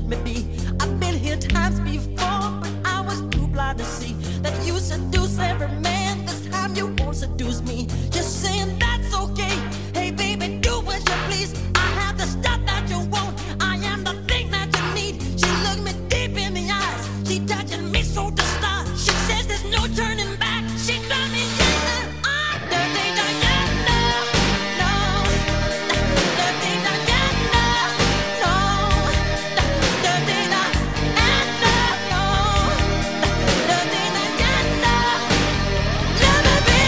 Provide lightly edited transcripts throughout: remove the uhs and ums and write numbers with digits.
me be. I've been here times before, but I was too blind to see that you seduce every man. This time you won't seduce me. Just saying that's okay. Hey baby, do as you please. I have the stuff that you want. I am the thing that you need. She looked me deep in the eyes. She touching me so to start. She says there's no turning back. She got me down. Dirty Diana, no. Dirty Diana, no. Dirty Diana, no. Dirty Diana, let me be.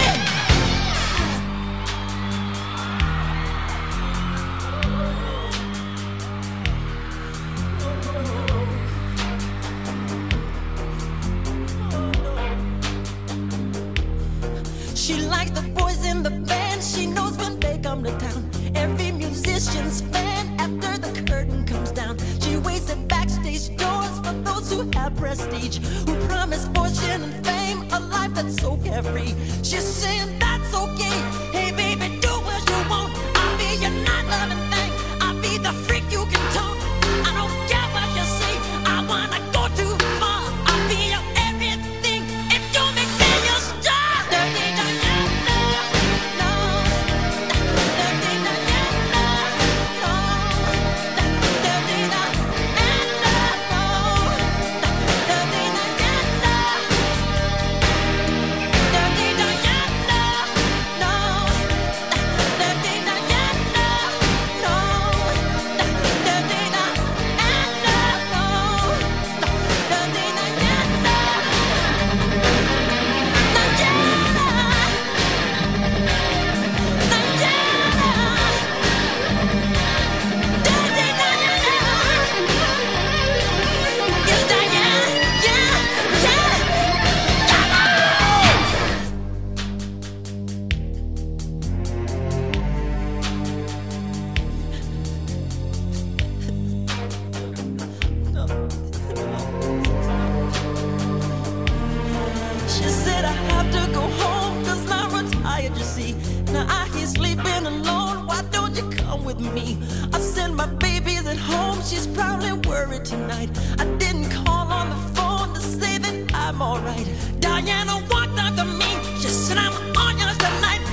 She likes the boys in the band. She knows when they come to town. Every musician's fan after the curtain comes down. She waits at backstage doors for those who have prestige, who promise fortune and fame, a life that's so carefree. She's saying that's okay. Hey baby, do what you want. I'll be your night loving thing. I'll be the freak you can talk. I don't care what you say. I wanna go too far. I'll be your everything if you make me your star. Dirty Diana, no. Dirty Diana, no. Dirty Diana, no. Dirty Diana. Dirty Diana, no. Dirty Diana, no. Dirty Diana, no. Dirty She said I have to go home 'cause I'm retired, you see. Now I hear sleeping alone. Why don't you come with me? I sent my babies at home. She's probably worried tonight. I didn't call on the phone to say that I'm alright. Diana walked up to me. She said I'm on yours tonight.